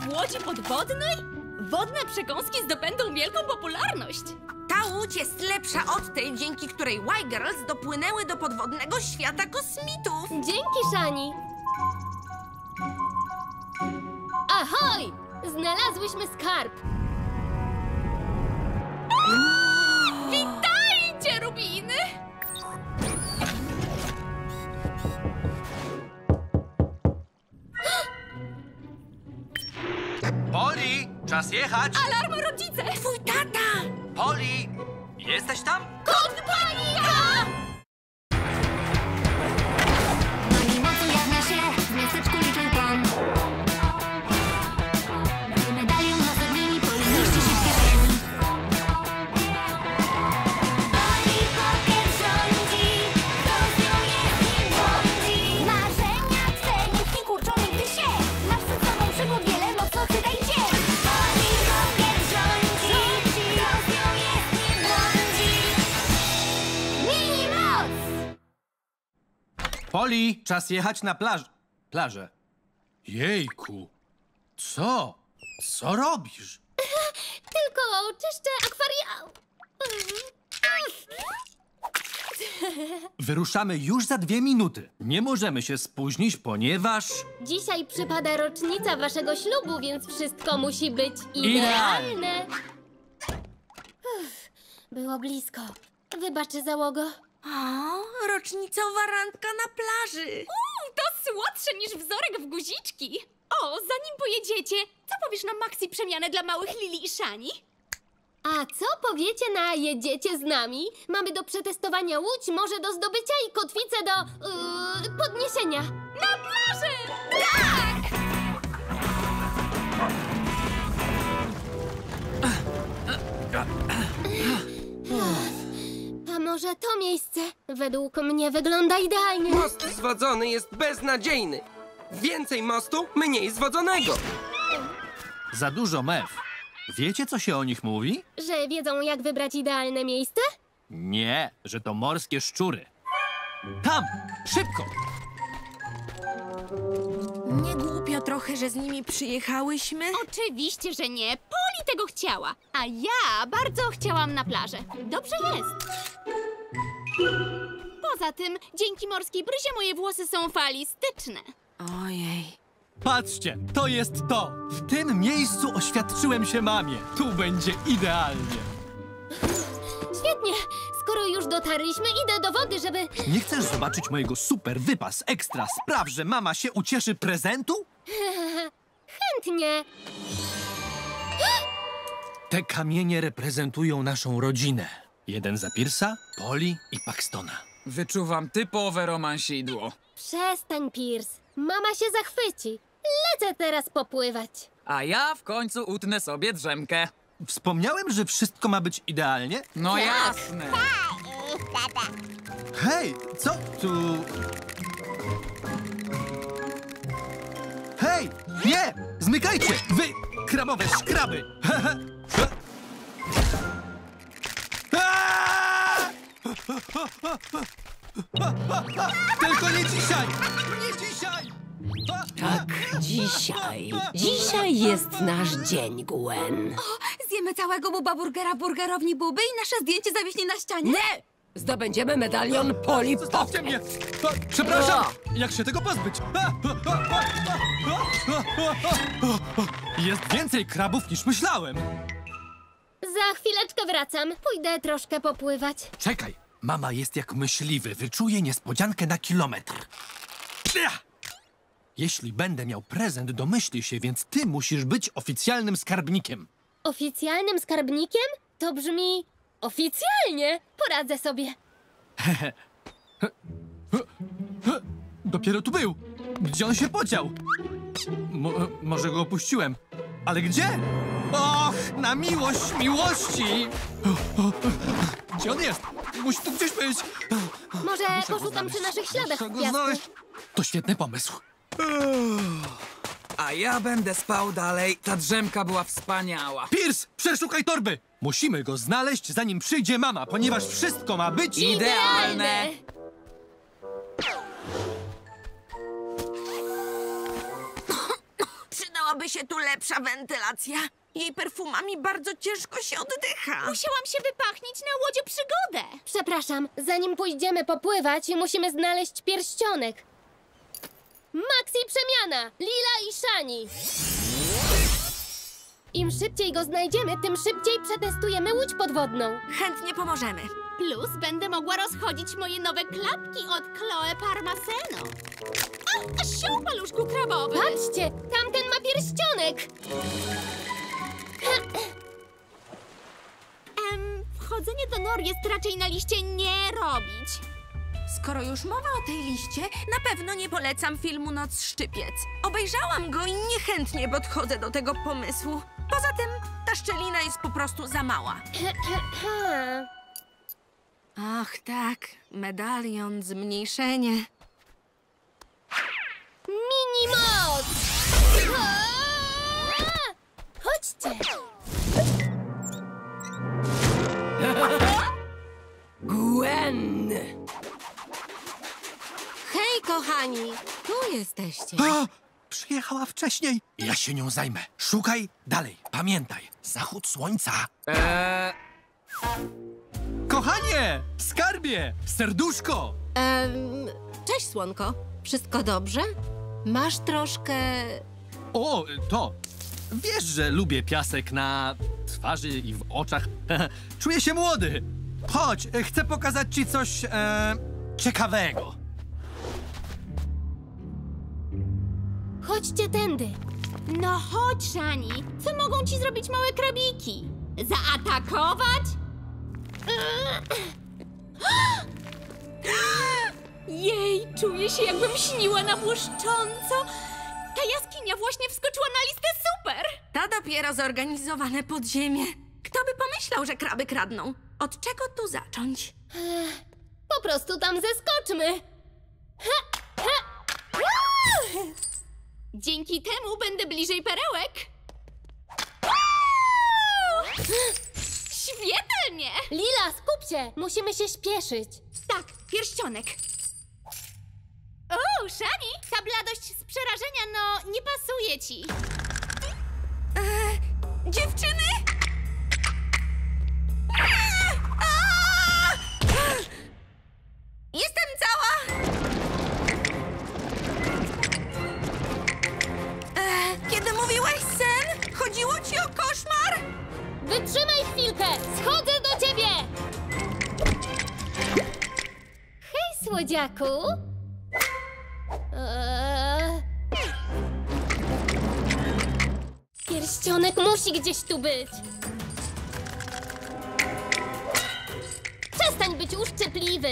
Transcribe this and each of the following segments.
w łodzi podwodnej? Wodne przekąski zdobędą wielką popularność. Ta łódź jest lepsza od tej, dzięki której Y-Girls dopłynęły do podwodnego świata kosmitów. Dzięki, Shani. Ahoj! Znalazłyśmy skarb. Witajcie, Rubiny! Poli, czas jechać! Alarm, rodzice! Twój tata! Poli, jesteś tam? Kompania! Nami mocy jawnia się, w miasteczku liczą ton. Gdy medalion na zadnimi powinności się w kieszeni. Poli Poker rządzi, kto z nią jest nie błądzi. Marzenia twe nikt nie kurczą nigdy się. Masz przed sobą przygód wiele, mocno czytaj się. Poli Poker rządzi, kto z nią jest nie błądzi. Mini moc! Poli, czas jechać na plażę. Jejku, co? Co robisz? Tylko czyszczę akwaria... Wyruszamy już za 2 minuty. Nie możemy się spóźnić, ponieważ... Dzisiaj przypada rocznica waszego ślubu, więc wszystko musi być idealne. Było blisko. Wybacz, załogo. O, rocznicowa randka na plaży. To słodsze niż wzorek w guziczki. O, zanim pojedziecie, co powiesz na maxi przemianę dla małych Lili i Shani? A co powiecie na jedziecie z nami? Mamy do przetestowania łódź, może do zdobycia i kotwicę do podniesienia. Na plażę! Tak! A może to miejsce? Według mnie wygląda idealnie. Most zwodzony jest beznadziejny. Więcej mostu, mniej zwodzonego. Za dużo mew. Wiecie, co się o nich mówi? Że wiedzą, jak wybrać idealne miejsce? Nie, że to morskie szczury. Tam! Szybko! Nie głupio trochę, że z nimi przyjechałyśmy? Oczywiście, że nie. Poli tego chciała. A ja bardzo chciałam na plażę. Dobrze jest. Poza tym, dzięki morskiej bryzie moje włosy są falistyczne. Ojej. Patrzcie, to jest to! W tym miejscu oświadczyłem się mamie. Tu będzie idealnie. Świetnie! Skoro już dotarliśmy, idę do wody, żeby... Nie chcesz zobaczyć mojego super wypas ekstra? Spraw, że mama się ucieszy prezentu? Chętnie. Te kamienie reprezentują naszą rodzinę. Jeden za Pierce'a, Poli i Paxtona. Wyczuwam typowe romansidło. Przestań, Pierce. Mama się zachwyci. Lecę teraz popływać. A ja w końcu utnę sobie drzemkę. Wspomniałem, że wszystko ma być idealnie? No jasne. Hej, co tu... Hej, nie! Zmykajcie! Wy, krabowe szkraby! Aaa! Tylko nie dzisiaj! Nie dzisiaj! Tak, dzisiaj. Dzisiaj jest nasz dzień, Gwen. Zjemy całego buba burgera w burgerowni Buby i nasze zdjęcie zawiśnie na ścianie? Nie! Zdobędziemy medalion Poli Zostawcie Poker. mnie! Przepraszam! Jak się tego pozbyć? Jest więcej krabów niż myślałem. Za chwileczkę wracam. Pójdę troszkę popływać. Czekaj, mama jest jak myśliwy. Wyczuje niespodziankę na kilometr. Jeśli będę miał prezent, domyśli się, więc ty musisz być oficjalnym skarbnikiem. Oficjalnym skarbnikiem? To brzmi... oficjalnie! Poradzę sobie. Dopiero tu był. Gdzie on się podział? Może go opuściłem. Ale gdzie? Och, na miłość miłości! Gdzie on jest? Musi tu gdzieś być. Może poszukam przy naszych śladach Muszę w go piasku. znaleźć. To świetny pomysł. A ja będę spał dalej. Ta drzemka była wspaniała. Pierce, przeszukaj torby! Musimy go znaleźć, zanim przyjdzie mama, ponieważ wszystko ma być... Idealne! Przydałaby Przydałaby się tu lepsza wentylacja. Jej perfumami bardzo ciężko się oddycha. Musiałam się wypachnić na łodziu przygodę. Przepraszam, zanim pójdziemy popływać, musimy znaleźć pierścionek. Maxi przemiana! Lila i Shani! Im szybciej go znajdziemy, tym szybciej przetestujemy łódź podwodną. Chętnie pomożemy. Plus będę mogła rozchodzić moje nowe klapki od Chloe Parmaseno. O, sią, paluszku krabowy! Patrzcie, tamten ma pierścionek! Wchodzenie do nor jest raczej na liście nie robić. Skoro już mowa o tej liście, na pewno nie polecam filmu Noc Szczypiec. Obejrzałam go i niechętnie podchodzę do tego pomysłu. Poza tym ta szczelina jest po prostu za mała. Ach tak, medalion, zmniejszenie. Mini moc! Chodźcie! Gwen! Hej, kochani, tu jesteście. A! Przyjechała wcześniej. Ja się nią zajmę. Szukaj dalej. Pamiętaj, zachód słońca. Kochanie! Skarbie! Serduszko! Cześć, słonko. Wszystko dobrze? Masz troszkę... O, to. Wiesz, że lubię piasek na twarzy i w oczach. Czuję się młody. Chodź, chcę pokazać ci coś ciekawego. Chodźcie tędy. No chodź, Shani. Co mogą ci zrobić małe krabiki? Zaatakować? Jej, czuję się, jakbym śniła na błyszcząco. Ta jaskinia właśnie wskoczyła na listę super. To dopiero zorganizowane podziemie. Kto by pomyślał, że kraby kradną? Od czego tu zacząć? Po prostu tam zeskoczmy. Dzięki temu będę bliżej perełek. Świetnie! Lila, skup się! Musimy się śpieszyć. Tak, pierścionek. O, Shani, ta bladość z przerażenia, no, nie pasuje ci. Dziewczyny! Jestem cała! Kiedy mówiłaś sen, chodziło ci o koszmar? Wytrzymaj chwilkę! Schodzę do ciebie! Hej, słodziaku! Pierścionek musi gdzieś tu być. Przestań być uszczypliwy!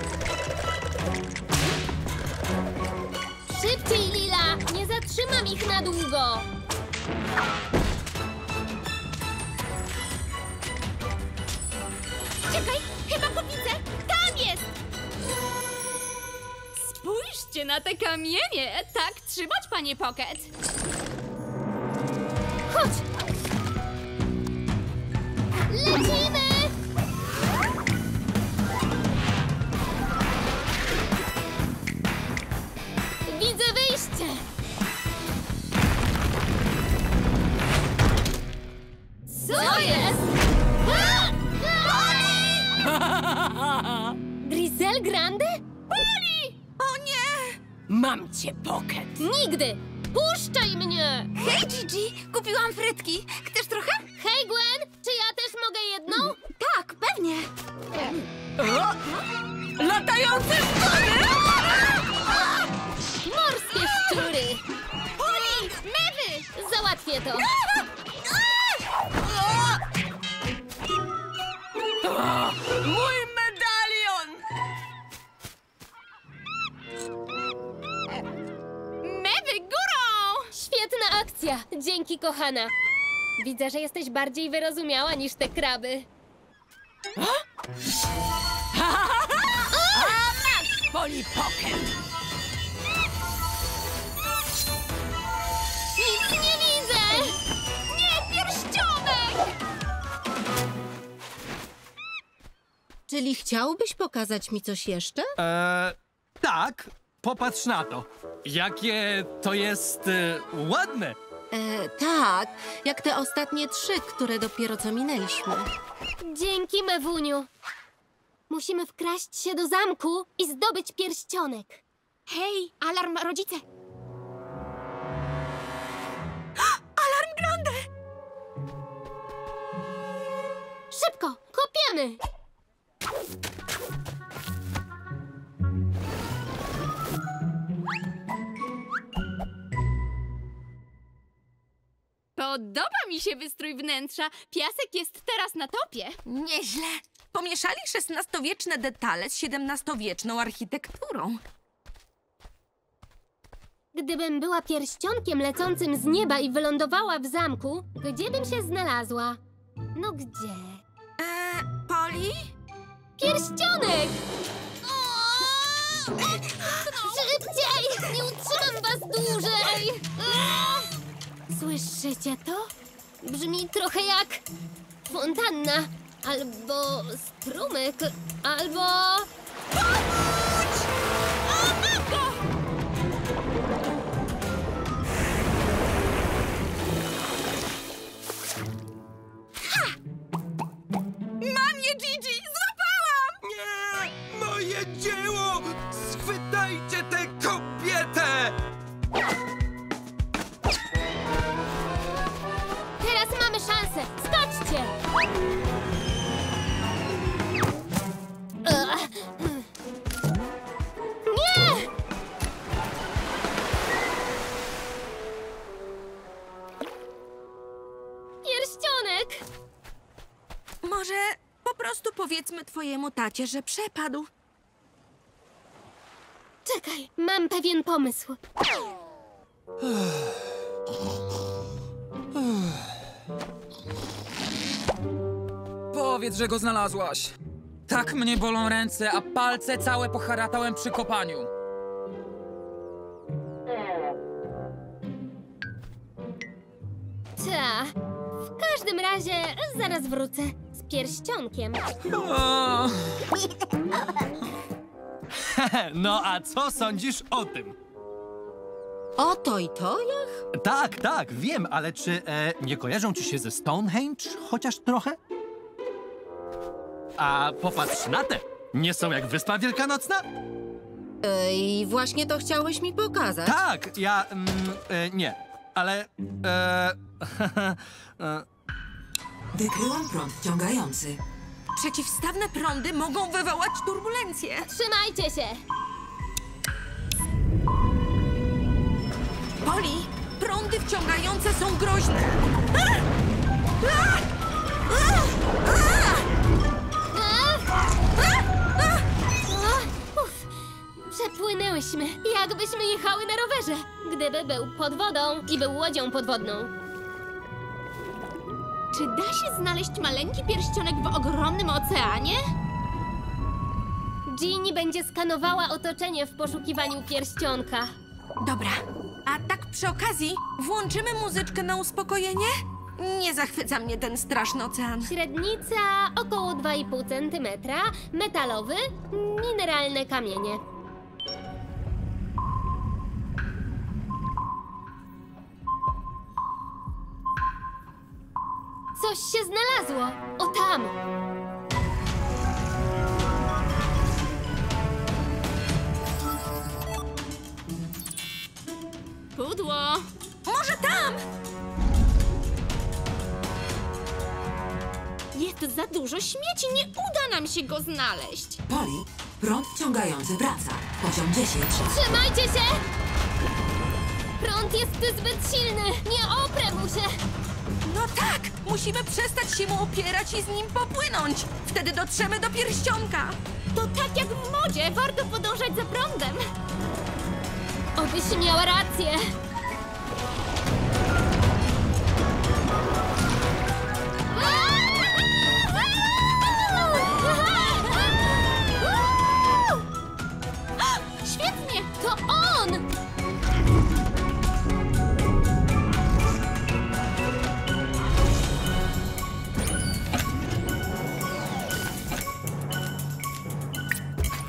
Szybciej, Lila! Nie zatrzymam ich na długo! Czekaj, chyba go widzę. Tam jest! Spójrzcie na te kamienie. Tak trzymać, panie Pocket. Chodź! Lecimy! Widzę wyjście! Co jest? Drizel Grande? Poli! O nie! Mam cię, Pocket. Nigdy! Puszczaj mnie! Hej, Gigi, kupiłam frytki. Chcesz trochę? Hej, Gwen! Czy ja też mogę jedną? Tak, pewnie. Latające szczury! Morskie szczury! Poli! Mewy! Załatwię to! Mój medalion! Mewy górą! Świetna akcja! Dzięki, kochana! Widzę, że jesteś bardziej wyrozumiała niż te kraby. Poli Pocket! Nic nie widzę! Nie, pierścionek! Czyli chciałbyś pokazać mi coś jeszcze? Tak, popatrz na to. Jakie to jest ładne. Tak, jak te ostatnie 3, które dopiero co minęliśmy. Dzięki, Mewuniu. Musimy wkraść się do zamku i zdobyć pierścionek. Hej, alarm rodzice! Alarm Grande! Szybko, kopiemy! Podoba mi się wystrój wnętrza. Piasek jest teraz na topie. Nieźle. Pomieszali XVI-wieczne detale z XVII-wieczną architekturą. Gdybym była pierścionkiem lecącym z nieba i wylądowała w zamku, gdzie bym się znalazła? No gdzie? Poli? Pierścionek! Szybciej! Nie utrzymam was dłużej! Słyszycie to? Brzmi trochę jak fontanna, albo strumyk, albo... Pomóż! O, mam go! Mam je, Gigi! Złapałam! Nie! Moje dzieło! Schwytajcie tę kobietę! Teraz mamy szansę! Skoczcie! Nie! Pierścionek! Może po prostu powiedzmy twojemu tacie, że przepadł. Czekaj, mam pewien pomysł. Powiedz, że go znalazłaś. Tak mnie bolą ręce, a palce całe poharatałem przy kopaniu. Ta. W każdym razie zaraz wrócę z pierścionkiem. O, No a co sądzisz o tym? O to i to jak? Tak, wiem, ale czy nie kojarzą ci się ze Stonehenge chociaż trochę? A popatrz na te! Nie są jak Wyspa Wielkanocna? I właśnie to chciałeś mi pokazać. Tak, ja... nie, ale... Wykryłam prąd wciągający. Przeciwstawne prądy mogą wywołać turbulencje. Trzymajcie się! Poli, prądy wciągające są groźne. Uff, przepłynęłyśmy, jakbyśmy jechały na rowerze, gdyby był pod wodą i był łodzią podwodną. Czy da się znaleźć maleńki pierścionek w ogromnym oceanie? Ginny będzie skanowała otoczenie w poszukiwaniu pierścionka. Dobra, a tak przy okazji włączymy muzyczkę na uspokojenie? Nie zachwyca mnie ten straszny ocean. Średnica około 2,5 cm, metalowy, mineralne kamienie. Coś się znalazło! O tam! Pudło! Może tam? Jest za dużo śmieci, nie uda nam się go znaleźć. Poli, prąd wciągający wraca. Poziom 10. Trzymajcie się! Prąd jest zbyt silny, nie oprę mu się! No tak! Musimy przestać się mu opierać i z nim popłynąć. Wtedy dotrzemy do pierścionka. To tak jak w modzie, warto podążać za prądem. Obyś miała rację! Świetnie! To on!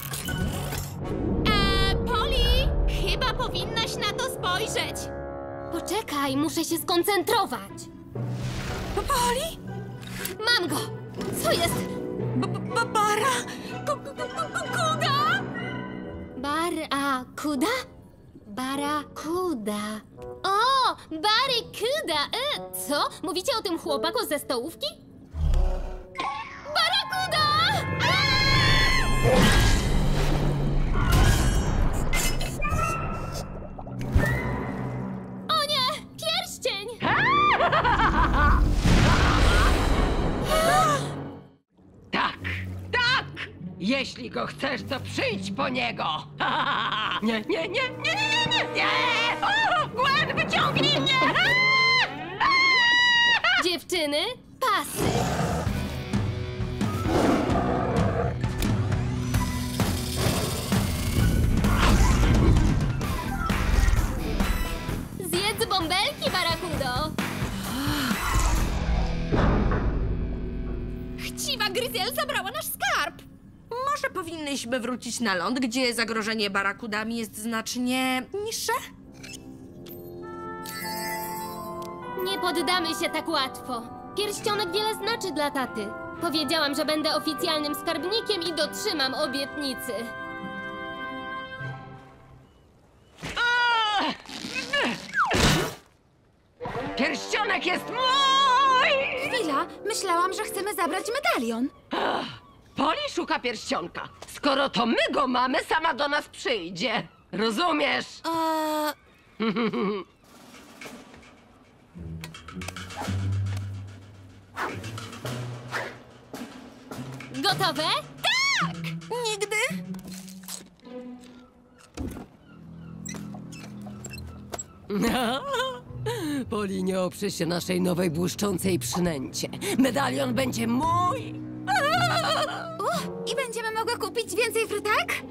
Poli, chyba powinnaś na to spojrzeć. Poczekaj, muszę się skoncentrować. Poli? Mam go! Co jest? Bara? Kuda? Barakuda? Barakuda. O! Barakuda! Co? Mówicie o tym chłopaku ze stołówki? Barakuda! O nie! Pierścień! Tak, tak! Jeśli go chcesz, to przyjdź po niego! Nie, nie, nie, nie, nie, nie, nie, nie! O, Gwen, wyciągnij mnie! Dziewczyny, pasy! Zjedz bąbelki, Barakudo! Chciwa Gryzel zabrała nasz skarb! Może powinnyśmy wrócić na ląd, gdzie zagrożenie barakudami jest znacznie niższe? Nie poddamy się tak łatwo. Pierścionek wiele znaczy dla taty. Powiedziałam, że będę oficjalnym skarbnikiem i dotrzymam obietnicy. Pierścionek jest mój! Chwila, myślałam, że chcemy zabrać medalion. Poli szuka pierścionka. Skoro to my go mamy, sama do nas przyjdzie. Rozumiesz? Gotowe? Nigdy? Poli, nie oprze się naszej nowej błyszczącej przynęcie. Medalion będzie mój! I będziemy mogły kupić więcej frytek?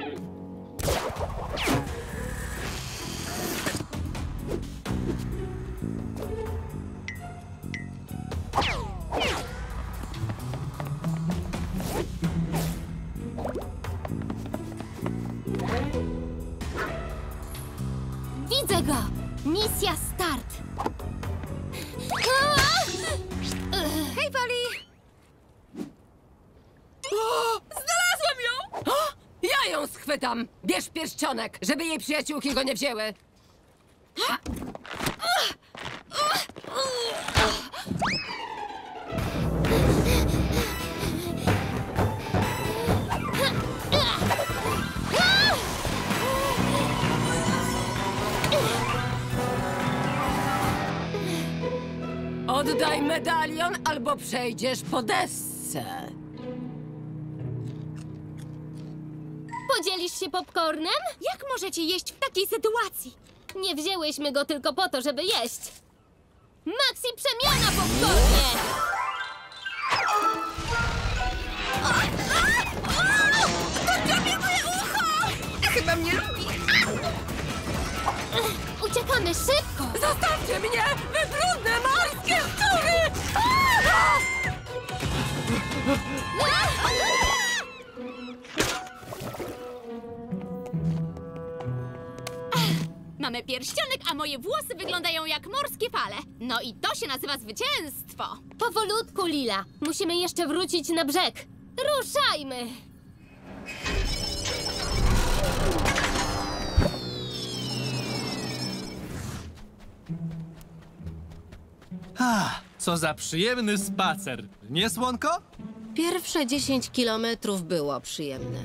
Widzę go! Misja start! Hej, Poli! Znalazłem ją! Ja ją schwytam! Bierz pierścionek, żeby jej przyjaciółki go nie wzięły. Oddaj medalion, albo przejdziesz po desce. Podzielisz się popcornem? Jak możecie jeść w takiej sytuacji? Nie wzięłyśmy go tylko po to, żeby jeść. Maxi przemiana popcornie! Chyba mnie lubi. Uciekamy szybko! Zostawcie mnie! Wy brudne morskie szczury! Mamy pierścionek, a moje włosy wyglądają jak morskie fale. No i to się nazywa zwycięstwo. Powolutku, Lila. Musimy jeszcze wrócić na brzeg. Ruszajmy! Co za przyjemny spacer. Nie, Słonko? Pierwsze 10 kilometrów było przyjemne.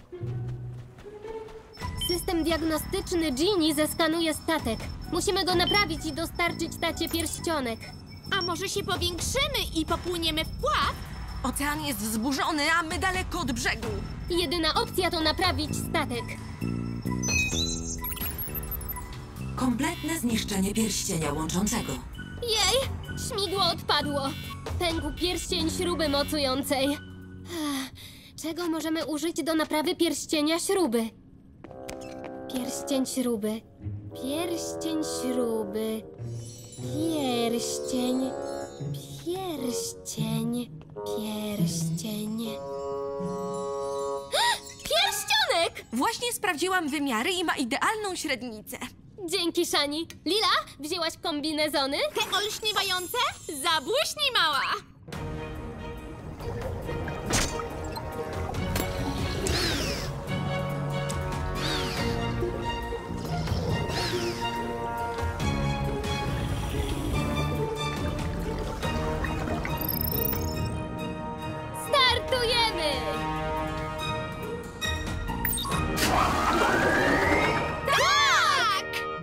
System diagnostyczny Ginny zeskanuje statek. Musimy go naprawić i dostarczyć tacie pierścionek. A może się powiększymy i popłyniemy w pław? Ocean jest wzburzony, a my daleko od brzegu. Jedyna opcja to naprawić statek. Kompletne zniszczenie pierścienia łączącego. Jej! Śmigło odpadło. Pękł pierścień śruby mocującej. Czego możemy użyć do naprawy pierścienia śruby? Pierścień śruby. Pierścień śruby. Pierścień. Pierścień. Pierścień. Pierścionek! Właśnie sprawdziłam wymiary i ma idealną średnicę. Dzięki, Szani. Lila, wzięłaś kombinezony? Te olśniewające? Zabłyśnij, mała! Startujemy! Tak!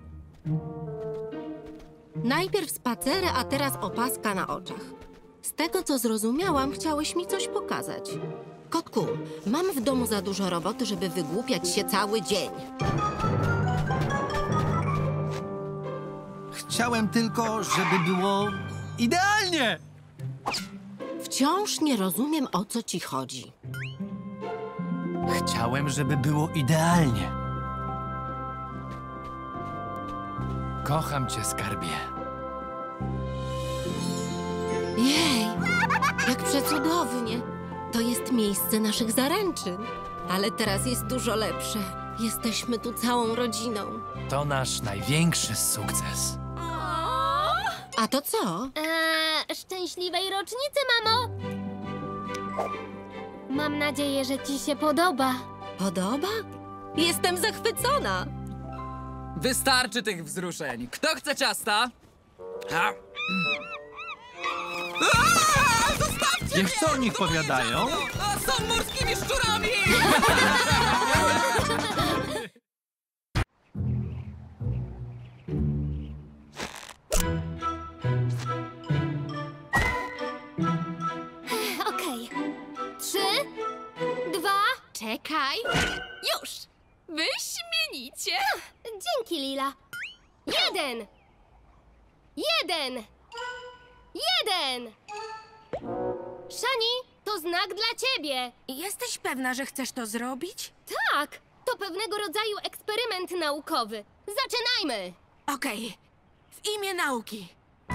Najpierw spacery, a teraz opaska na oczach. Z tego, co zrozumiałam, chciałeś mi coś pokazać. Kotku, mam w domu za dużo roboty, żeby wygłupiać się cały dzień. Chciałem tylko, żeby było idealnie! Wciąż nie rozumiem, o co ci chodzi. Chciałem, żeby było idealnie. Kocham cię, skarbie. Jej, jak przecudownie. To jest miejsce naszych zaręczyn. Ale teraz jest dużo lepsze. Jesteśmy tu całą rodziną. To nasz największy sukces. A to co? Szczęśliwej rocznicy, mamo! Mam nadzieję, że ci się podoba. Podoba? Jestem zachwycona. Wystarczy tych wzruszeń. Kto chce ciasta? A? Zostawcie Wiesz, co o nich powiadają? Są morskimi szczurami! Okej. 3, 2... Czekaj! Już! Wyśmienicie! Dzięki, Lila. 1! 1! 1! Szani, to znak dla ciebie. Jesteś pewna, że chcesz to zrobić? Tak, to pewnego rodzaju eksperyment naukowy. Zaczynajmy! Okej. W imię nauki.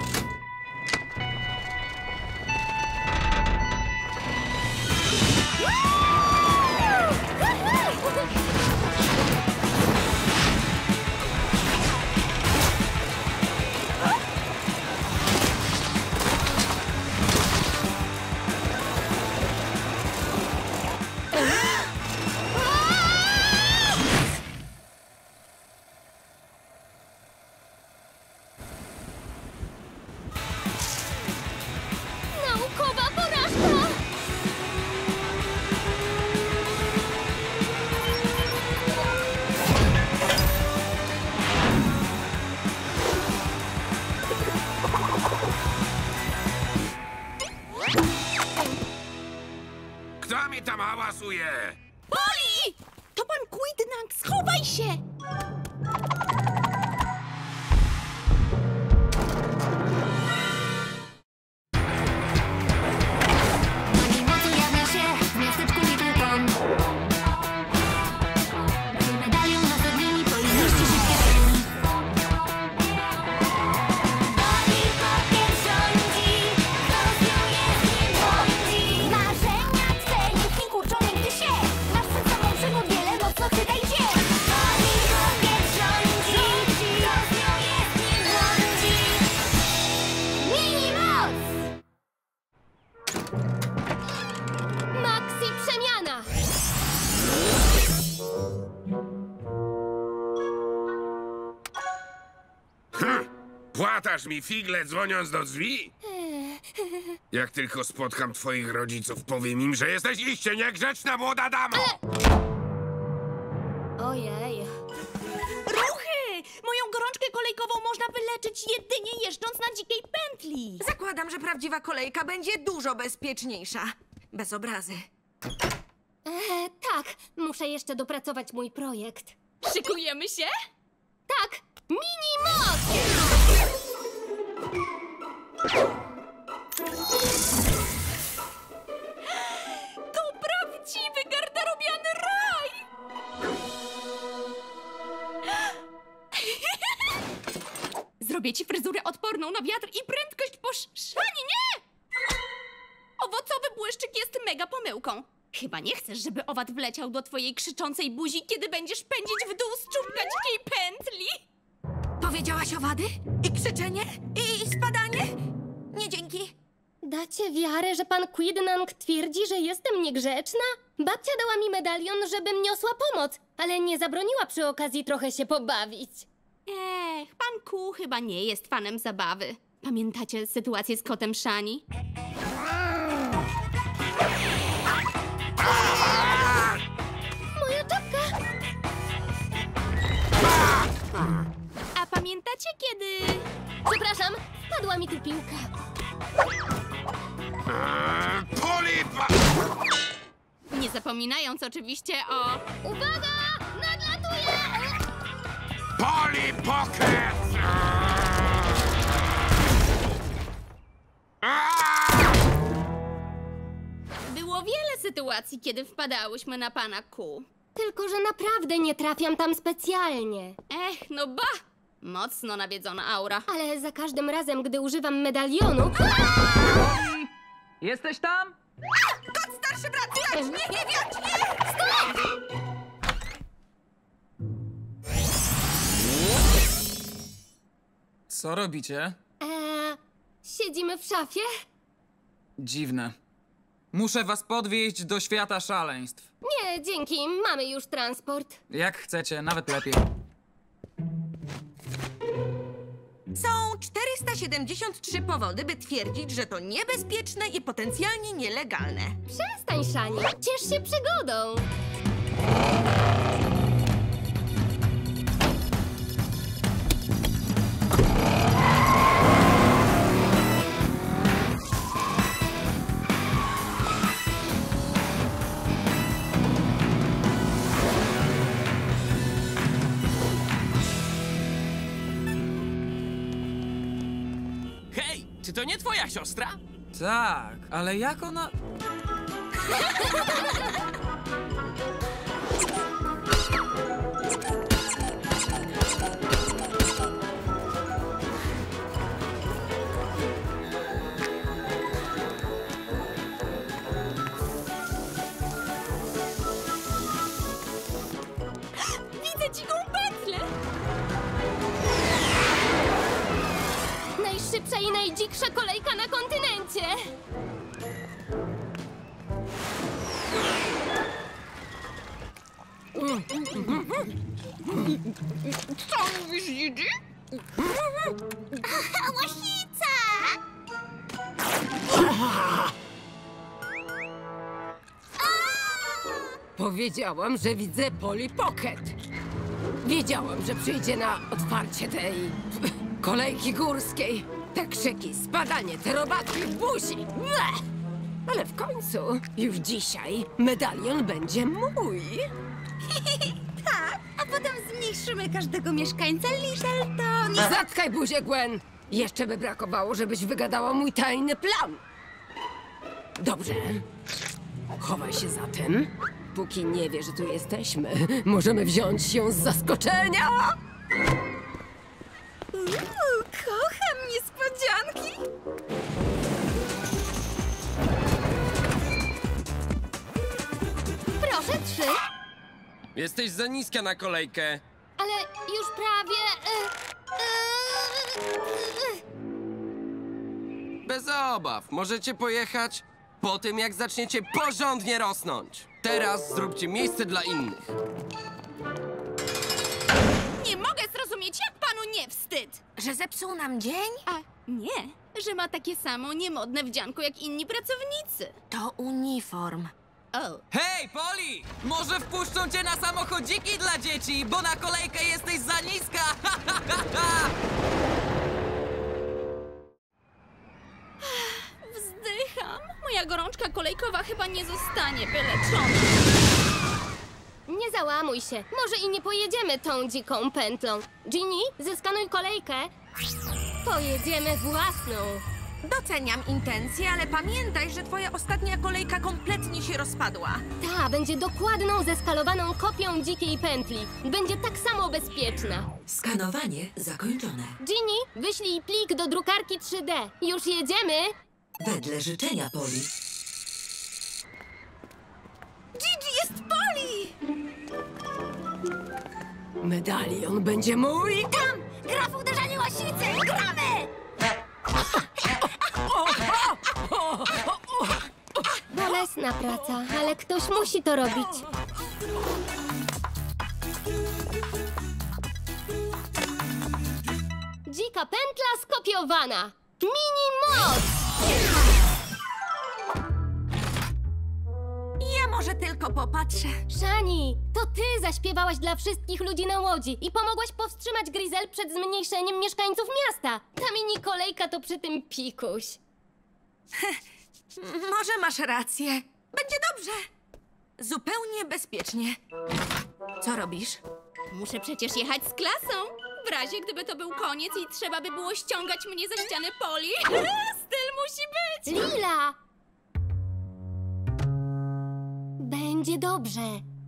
Naukowa porażka! Kto mi tam hałasuje? Poli! To pan Quidnang, schowaj się! Mocy jawnia się w miasteczku Littleton. Medalion na zadnimi powinności szybkie treni. Boli Poker rządzi, kto z nią jest nie błądzi. Marzenia twe niech nie kurczą nigdy się. Masz przed sobą przygód wiele, mocno czytaj się. Boli Poker rządzi, kto z nią jest nie błądzi. Mini moc! Maxi przemiana! Płatasz mi figle dzwoniąc do drzwi? Jak tylko spotkam twoich rodziców, powiem im, że jesteś iście niegrzeczna młoda damo! Ojej. Ruchy! Moją gorączkę kolejkową można wyleczyć jedynie jeżdżąc na dzikiej pętli. Zakładam, że prawdziwa kolejka będzie dużo bezpieczniejsza. Bez obrazy. Tak, muszę jeszcze dopracować mój projekt. Szykujemy się? Tak, mini moc! To prawdziwy garderobiany raj! Zrobię ci fryzurę odporną na wiatr i prędkość Szani, nie! Owocowy błyszczyk jest mega pomyłką. Chyba nie chcesz, żeby owad wleciał do twojej krzyczącej buzi, kiedy będziesz pędzić w dół z czubka dzikiej pętli? Powiedziałaś owady? I krzyczenie? I spadanie? Nie dzięki. Dacie wiarę, że pan Quidnang twierdzi, że jestem niegrzeczna? Babcia dała mi medalion, żebym niosła pomoc, ale nie zabroniła przy okazji trochę się pobawić. Pan Ku chyba nie jest fanem zabawy. Pamiętacie sytuację z kotem Shani? Moja czapka! A pamiętacie kiedy... Przepraszam, wpadła mi tu piłka. Polipa! Nie zapominając oczywiście o... Uwaga! Nadlatuję! Poli Pocket! Było wiele sytuacji, kiedy wpadałyśmy na pana Ku. Tylko, że naprawdę nie trafiam tam specjalnie. No ba! Mocno nawiedzona aura. Ale za każdym razem, gdy używam medalionu... Jesteś tam? Kot starszy brat, stać! Nie wiać! Nie! Co robicie? Siedzimy w szafie? Dziwne. Muszę was podwieźć do świata szaleństw. Nie, dzięki, mamy już transport. Jak chcecie, nawet lepiej. Są 473 powody, by twierdzić, że to niebezpieczne i potencjalnie nielegalne. Przestań, Shani, ciesz się przygodą. Hej, czy to nie twoja siostra? Tak, ale jak ona... Widzę dziką pętlę! Najszybsza i najdziksza kolejka na kontynencie. Co mówisz, Gigi? Łasica! Powiedziałam, że widzę Polly Pocket. Wiedziałam, że przyjdzie na otwarcie tej kolejki górskiej. Te krzyki, spadanie, te robaki w buzi. Bleh! Ale w końcu, już dzisiaj, medalion będzie mój. Tak, a potem zmniejszymy każdego mieszkańca Littleton. Zatkaj buzię, Gwen! Jeszcze by brakowało, żebyś wygadała mój tajny plan. Dobrze. Chowaj się zatem. Póki nie wie, że tu jesteśmy, możemy wziąć ją z zaskoczenia. Kocham niespodzianki. Proszę, 3. Jesteś za niska na kolejkę. Ale już prawie... Bez obaw. Możecie pojechać po tym, jak zaczniecie porządnie rosnąć. Teraz zróbcie miejsce dla innych. Nie mogę zrozumieć, jak panu nie wstyd. Że zepsuł nam dzień? A nie, że ma takie samo niemodne wdzianko jak inni pracownicy. To uniform. O, Hej, Poli! Może wpuszczą cię na samochodziki dla dzieci, bo na kolejkę jesteś za niska! wzdycham. Moja gorączka kolejkowa chyba nie zostanie wyleczona. Nie załamuj się. Może i nie pojedziemy tą dziką pętlą. Ginny, zeskanuj kolejkę. Pojedziemy własną. Doceniam intencje, ale pamiętaj, że twoja ostatnia kolejka kompletnie się rozpadła. Ta będzie dokładną, zeskalowaną kopią dzikiej pętli. Będzie tak samo bezpieczna. Skanowanie zakończone. Ginny, wyślij plik do drukarki 3D. Już jedziemy? Wedle życzenia, Poli. Gigi jest Polly! Medalion będzie mój. Tam Gra w uderzanie łasicy! Gramy! Bolesna praca, ale ktoś musi to robić. Dzika pętla skopiowana. Mini moc! Ja może tylko popatrzę. Szani, to ty zaśpiewałaś dla wszystkich ludzi na łodzi i pomogłaś powstrzymać Grizel przed zmniejszeniem mieszkańców miasta. Ta mini kolejka to przy tym pikuś. Może masz rację. Będzie dobrze. Zupełnie bezpiecznie. Co robisz? Muszę przecież jechać z klasą. W razie gdyby to był koniec i trzeba by było ściągać mnie za ścianę Poli. Styl musi być! Lila! Będzie dobrze.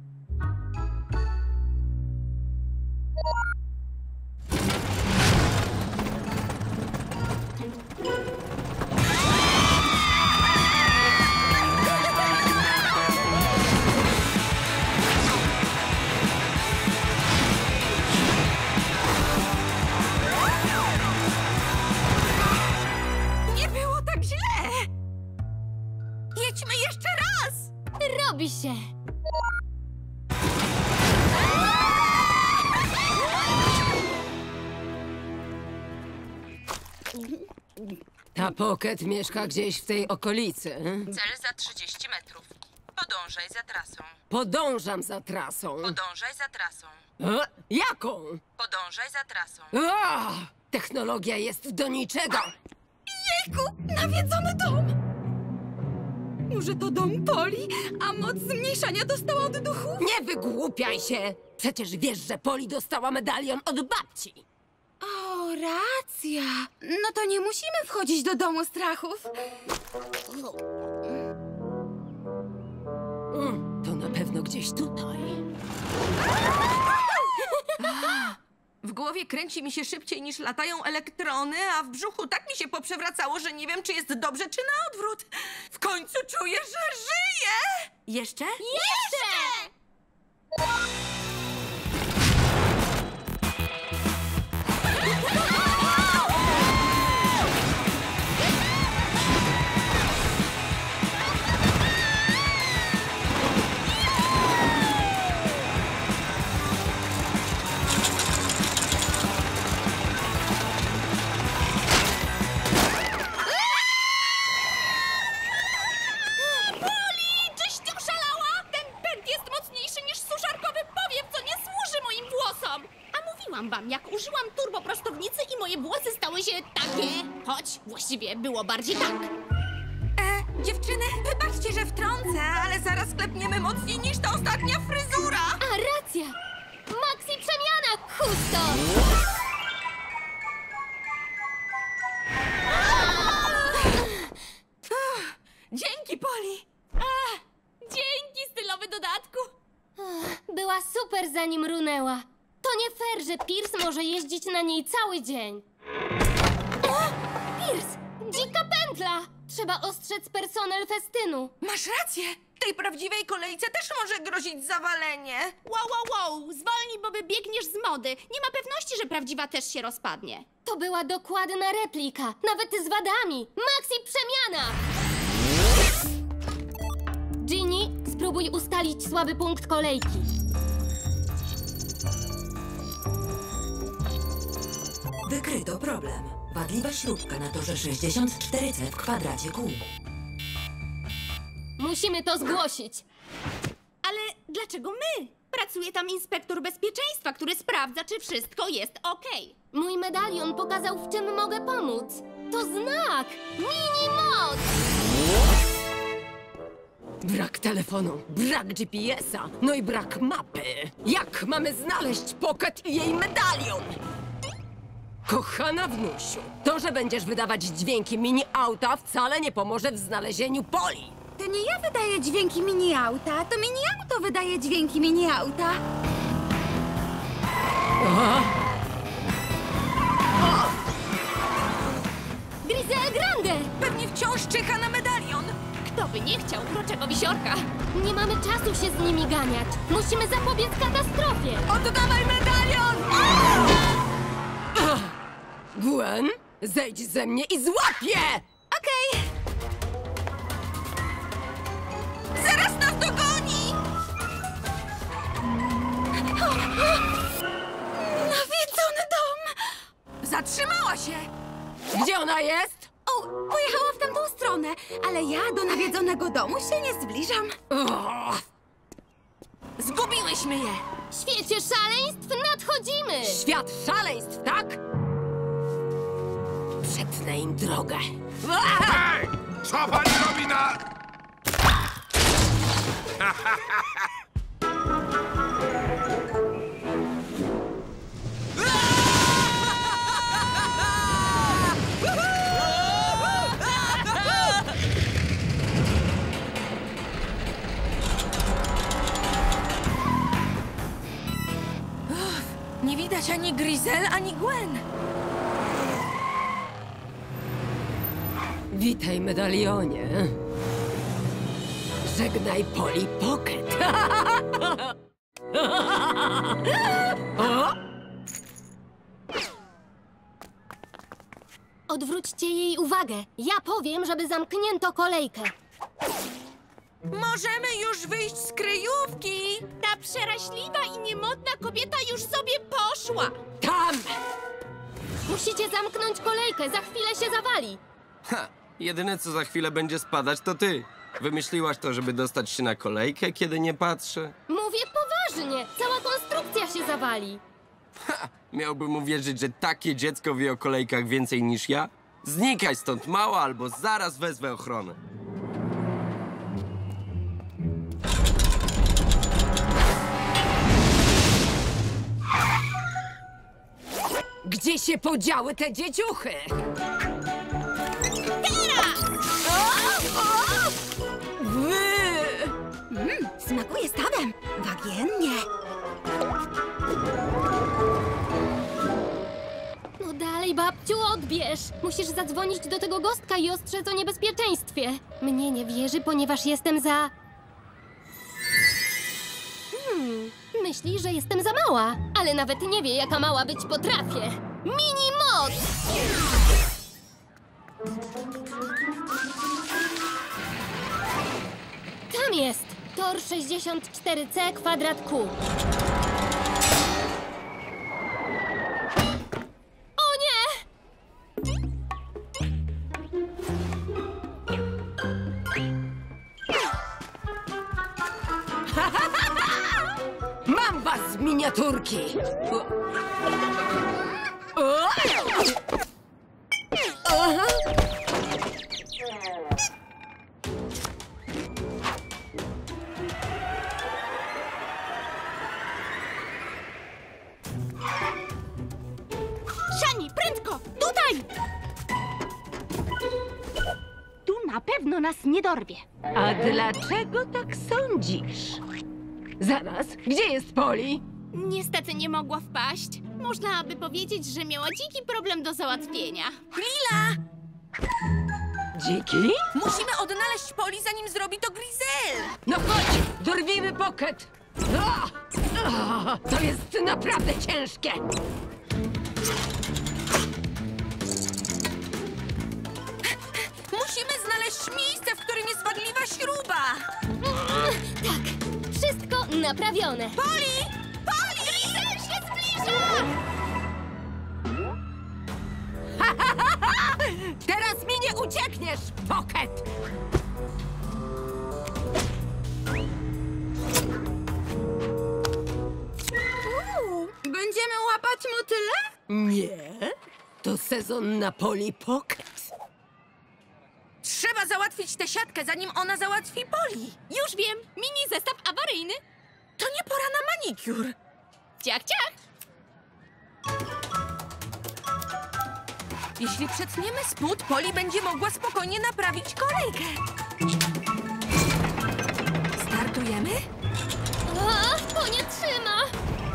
Nie było tak źle! Jedźmy jeszcze raz! Robi się. Ta Pocket mieszka gdzieś w tej okolicy. Cel za 30 metrów. Podążaj za trasą. Podążam za trasą. Podążaj za trasą. Jaką? Podążaj za trasą. Technologia jest do niczego. Jejku, nawiedzony dom! Może to dom Poli, a moc zmniejszania dostała od duchów? Nie wygłupiaj się! Przecież wiesz, że Poli dostała medalion od babci. O, racja. No to nie musimy wchodzić do domu strachów. To na pewno gdzieś tutaj. W głowie kręci mi się szybciej niż latają elektrony, a w brzuchu tak mi się poprzewracało, że nie wiem, czy jest dobrze, czy na odwrót. W końcu czuję, że żyję! Jeszcze? Jeszcze! Czyś ty oszalała? Ten pęd jest mocniejszy niż suszarkowy powiew, co nie służy moim włosom. A mówiłam wam, jak użyłam turboprostownicy i moje włosy stały się takie. Choć właściwie było bardziej tak. Dziewczyny, wybaczcie, że wtrącę, ale zaraz klepniemy mocniej niż ta ostatnia fryzura. A racja! Maxi przemiana, chusto! Dzięki, Poli. Dzięki, stylowy dodatku. Była super, zanim runęła. To nie fair, że Pierce może jeździć na niej cały dzień. Pierce! Dzika pętla! Trzeba ostrzec personel festynu. Masz rację. Tej prawdziwej kolejce też może grozić zawalenie. Wow, zwolnij, bo wybiegniesz z mody. Nie ma pewności, że prawdziwa też się rozpadnie. To była dokładna replika, nawet z wadami. Maxi przemiana! Ginny, spróbuj ustalić słaby punkt kolejki. Wykryto problem. Wadliwa śrubka na torze 64C w kwadracie kół. Musimy to zgłosić. Ale dlaczego my? Pracuje tam inspektor bezpieczeństwa, który sprawdza, czy wszystko jest okej. Mój medalion pokazał, w czym mogę pomóc. To znak! Mini moc! Brak telefonu, brak GPS-a, no i brak mapy. Jak mamy znaleźć Pocket i jej medalion? Kochana wnusiu, to, że będziesz wydawać dźwięki mini-auta wcale nie pomoże w znalezieniu Poli. To nie ja wydaję dźwięki mini-auta, to mini-auto wydaje dźwięki mini-auta. Grizel Grande! Pewnie wciąż czyha na medalion. Kto by nie chciał uroczego wisiorka? Nie mamy czasu się z nimi ganiać. Musimy zapobiec katastrofie. Oddawaj medalion! Gwen, zejdź ze mnie i złap je! Okej. Zaraz nas dogoni! Nawiedzony dom! Zatrzymała się! Gdzie ona jest? O, pojechała w tamtą stronę, ale ja do nawiedzonego domu się nie zbliżam. O, Zgubiłyśmy je! W świecie szaleństw nadchodzimy! świat szaleństw, tak? Przetnę im drogę. Hej! Co pani robi na... Nie widać ani Grizel, ani Gwen. Witaj, medalionie. Żegnaj Polly Pocket. O? Odwróćcie jej uwagę. Ja powiem, żeby zamknięto kolejkę. Możemy już wyjść z kryjówki. Ta przeraźliwa i niemodna kobieta już sobie poszła. Tam! Musicie zamknąć kolejkę, za chwilę się zawali. Ha! Jedyne co za chwilę będzie spadać to ty. Wymyśliłaś to, żeby dostać się na kolejkę, kiedy nie patrzę? Mówię poważnie, cała konstrukcja się zawali. Ha! Miałbym uwierzyć, że takie dziecko wie o kolejkach więcej niż ja? Znikaj stąd, mała, albo zaraz wezwę ochronę. Gdzie się podziały te dzieciuchy? Smakuje stawem. Wagiennie. No dalej, babciu, odbierz. Musisz zadzwonić do tego gostka i ostrzec o niebezpieczeństwie. Mnie nie wierzy, ponieważ jestem za... Myśli, że jestem za mała, ale nawet nie wie, jaka mała być potrafię. Mini moc! Tam jest! Tor 64C kwadrat Q. O nie! Mam was z miniaturki! Aha. Szani, prędko! Tutaj! Tu na pewno nas nie dorwie. A dlaczego tak sądzisz? Zaraz, gdzie jest Polly? Niestety nie mogła wpaść. Można by powiedzieć, że miała dziki problem do załatwienia. Lila! Dziki? Musimy odnaleźć Polly, zanim zrobi to Grizel. No chodź, dorwijmy Pocket! To jest naprawdę ciężkie! Musimy znaleźć miejsce, w którym jest wadliwa śruba. Tak, wszystko naprawione. Polly! Polly! Grizel się zbliża! Teraz mi nie uciekniesz, Pocket! Będziemy łapać motyle? Nie, to sezon na Polly Pocket. Trzeba załatwić tę siatkę, zanim ona załatwi Polly. Już wiem, mini zestaw awaryjny. To nie pora na manikur. Ciach, ciach! Jeśli przetniemy spód, Polly będzie mogła spokojnie naprawić kolejkę. Startujemy? O, to nie trzyma!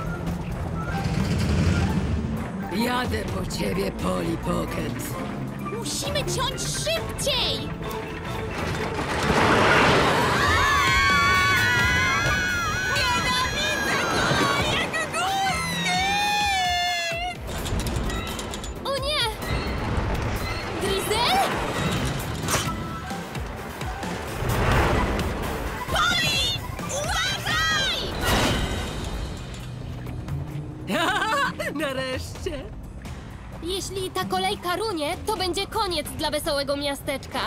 Jadę po ciebie, Polly Pocket. Musimy ciąć szybciej! O nie! Nareszcie. Jeśli ta kolejka runie, to będzie koniec dla wesołego miasteczka.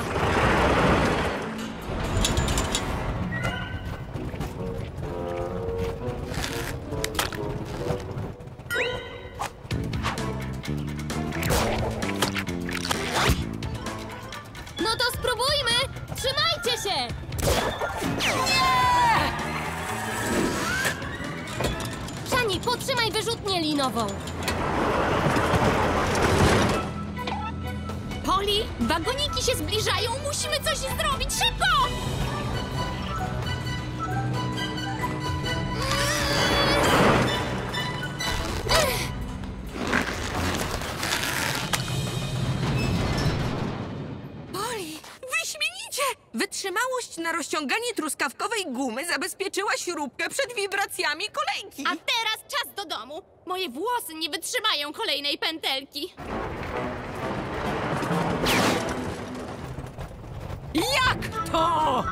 No to spróbujmy! Trzymajcie się! Szani, potrzymaj wyrzutnię linową. Poli, wagoniki się zbliżają, musimy coś zrobić, szybko! Poli, wyśmienicie! Wytrzymałość na rozciąganie truskawkowej gumy zabezpieczyła śrubkę przed wibracjami kolejki. A teraz czas do domu. Moje włosy nie wytrzymają kolejnej pętelki. Jak to?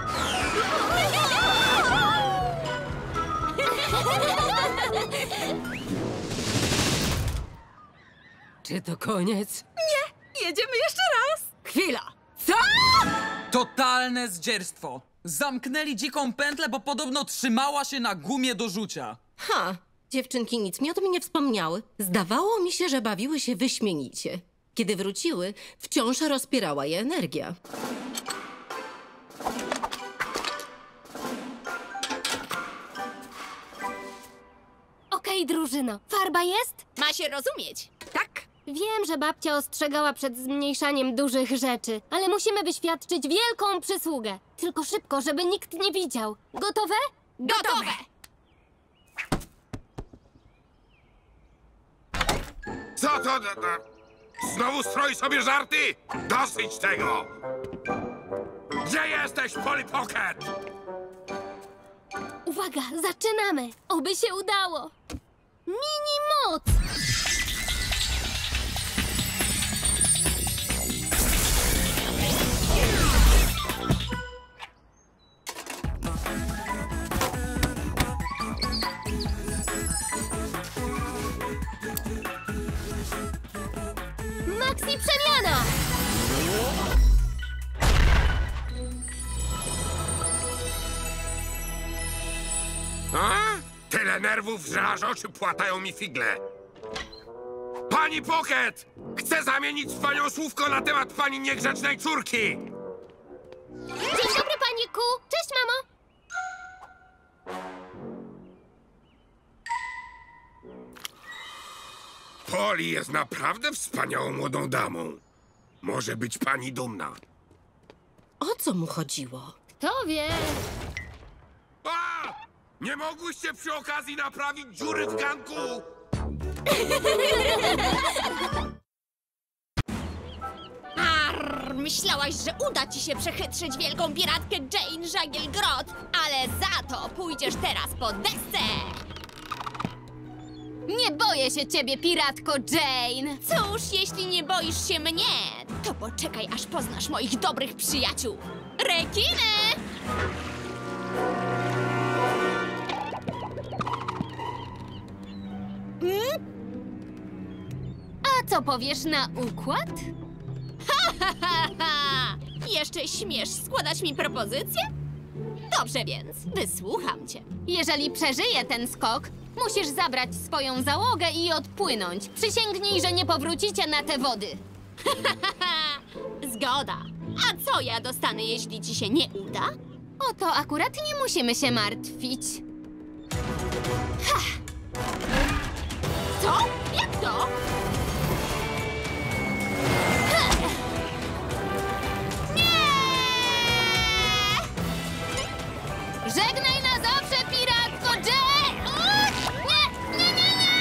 Czy to koniec? Jedziemy jeszcze raz! Chwila! Co? Totalne zdzierstwo. Zamknęli dziką pętlę, bo podobno trzymała się na gumie do rzucia. Ha! Dziewczynki nic mi o tym nie wspomniały. Zdawało mi się, że bawiły się wyśmienicie. Kiedy wróciły, wciąż rozpierała je energia. Okej, drużyno, farba jest? Ma się rozumieć. Tak? Wiem, że babcia ostrzegała przed zmniejszaniem dużych rzeczy, ale musimy wyświadczyć wielką przysługę. Tylko szybko, żeby nikt nie widział. Gotowe? Gotowe! Co to? Znowu stroi sobie żarty? Dosyć tego! Gdzie jesteś, Polly Pocket? Uwaga, zaczynamy! Oby się udało! Mini moc! Maxi przemiana! A? Tyle nerwów, że aż oczy płatają mi figle. Pani Pocket! Chcę zamienić z panią słówko na temat pani niegrzecznej córki! Dzień dobry, paniku! Cześć, mamo! Polly jest naprawdę wspaniałą młodą damą. Może być pani dumna. O co mu chodziło? Kto wie? A! Nie mogłyście przy okazji naprawić dziury w ganku? Arr, myślałaś, że uda ci się przechytrzyć wielką piratkę Jane Żagiel-Grot, ale za to pójdziesz teraz po desce! Nie boję się ciebie, piratko Jane! Cóż, jeśli nie boisz się mnie, to poczekaj, aż poznasz moich dobrych przyjaciół. Rekiny! A co powiesz na układ? Ha! Jeszcze śmiesz składać mi propozycje? Dobrze więc, wysłucham cię. Jeżeli przeżyję ten skok, musisz zabrać swoją załogę i odpłynąć. Przysięgnij, że nie powrócicie na te wody. Zgoda. A co ja dostanę, jeśli ci się nie uda? O to akurat nie musimy się martwić. Co? Jak to? Żegnaj na zawsze, piratko Jane! Nie, nie, nie, nie!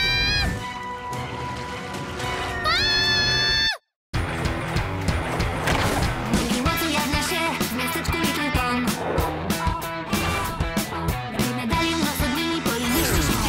Mocy jawnia się w miasteczku Little Town. Gdy medalion nad nimi Poli mieści się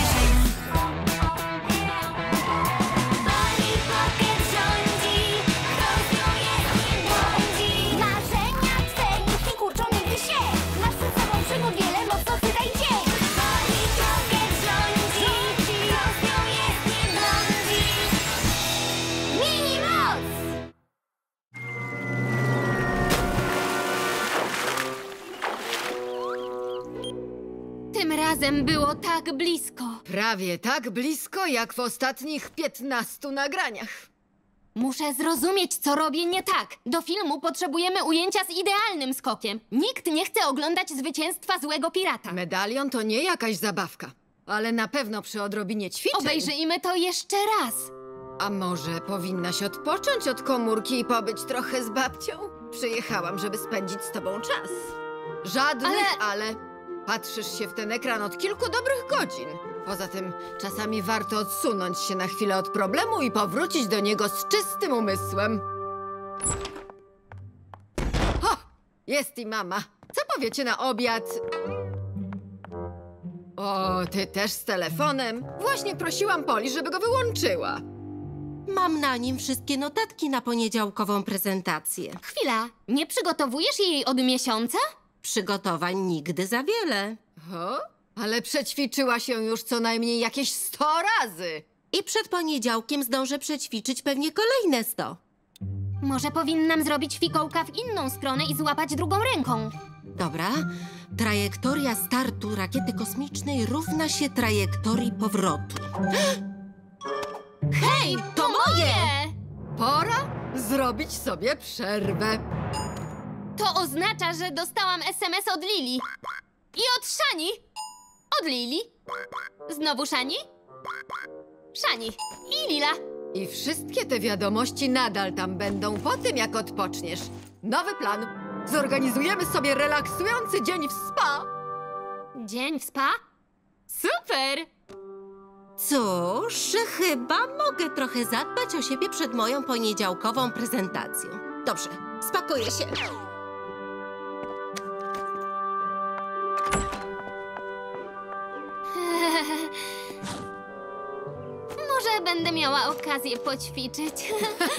razem było tak blisko. Prawie tak blisko, jak w ostatnich 15 nagraniach. Muszę zrozumieć, co robię nie tak. Do filmu potrzebujemy ujęcia z idealnym skokiem. Nikt nie chce oglądać zwycięstwa złego pirata. Medalion to nie jakaś zabawka, ale na pewno przy odrobinie ćwiczeń. Obejrzyjmy to jeszcze raz. A może powinnaś odpocząć od komórki i pobyć trochę z babcią? Przyjechałam, żeby spędzić z tobą czas. Żadnych ale. Patrzysz się w ten ekran od kilku dobrych godzin. Poza tym czasami warto odsunąć się na chwilę od problemu i powrócić do niego z czystym umysłem. O! Jest i mama. Co powiecie na obiad? O, ty też z telefonem? Właśnie prosiłam Poli, żeby go wyłączyła. Mam na nim wszystkie notatki na poniedziałkową prezentację. Chwila, nie przygotowujesz jej od miesiąca? Przygotowań nigdy za wiele. O? Ale przećwiczyła się już co najmniej jakieś 100 razy. I przed poniedziałkiem zdążę przećwiczyć pewnie kolejne 100. Może powinnam zrobić fikołka w inną stronę i złapać drugą ręką. Dobra. Trajektoria startu rakiety kosmicznej równa się trajektorii powrotu. Hej, to moje! Pora zrobić sobie przerwę. To oznacza, że dostałam SMS od Lili. I od Szani. Od Lili. Znowu Szani. Szani. I Lila. I wszystkie te wiadomości nadal tam będą po tym, jak odpoczniesz. Nowy plan. Zorganizujemy sobie relaksujący dzień w spa. Dzień w spa? Super! Cóż, chyba mogę trochę zadbać o siebie przed moją poniedziałkową prezentacją. Dobrze, spakuję się. Może będę miała okazję poćwiczyć.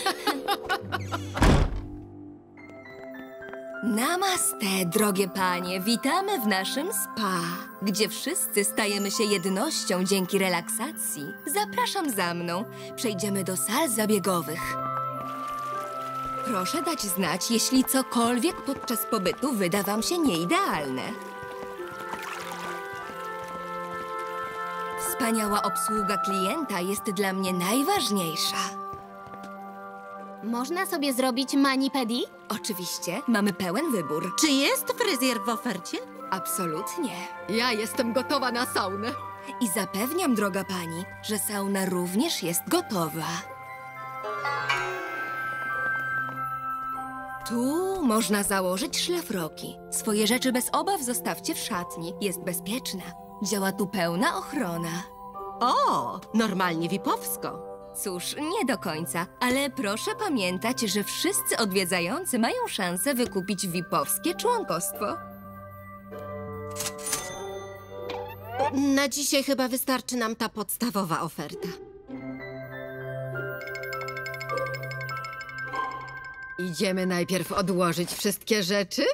Namaste, drogie panie. Witamy w naszym spa, gdzie wszyscy stajemy się jednością dzięki relaksacji. Zapraszam za mną. Przejdziemy do sal zabiegowych. Proszę dać znać, jeśli cokolwiek podczas pobytu wyda wam się nieidealne. Wspaniała obsługa klienta jest dla mnie najważniejsza. Można sobie zrobić mani-pedi? Oczywiście, mamy pełen wybór. Czy jest fryzjer w ofercie? Absolutnie. Ja jestem gotowa na saunę. I zapewniam, droga pani, że sauna również jest gotowa. Tu można założyć szlafroki. Swoje rzeczy bez obaw zostawcie w szatni. Jest bezpieczna. Działa tu pełna ochrona. O, normalnie VIP-owsko. Cóż, nie do końca, ale proszę pamiętać, że wszyscy odwiedzający mają szansę wykupić VIP-owskie członkostwo. Na dzisiaj chyba wystarczy nam ta podstawowa oferta. Idziemy najpierw odłożyć wszystkie rzeczy?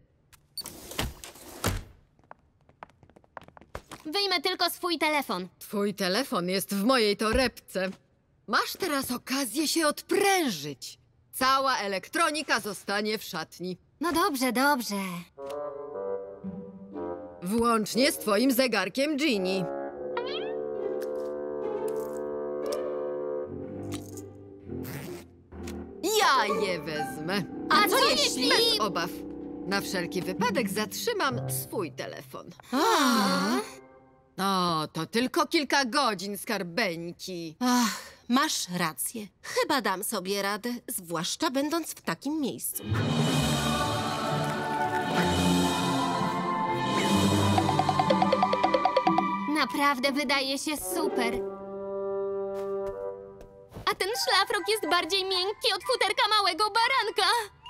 Wyjmę tylko swój telefon. Twój telefon jest w mojej torebce. Masz teraz okazję się odprężyć. Cała elektronika zostanie w szatni. No dobrze, dobrze. Włącznie z twoim zegarkiem Ginny. Ja je wezmę. A co jeśli... Bez obaw. Na wszelki wypadek zatrzymam swój telefon. No, to tylko kilka godzin, skarbeńki. Ach, masz rację. Chyba dam sobie radę, zwłaszcza będąc w takim miejscu. Naprawdę wydaje się super. A ten szlafrok jest bardziej miękki od futerka małego baranka.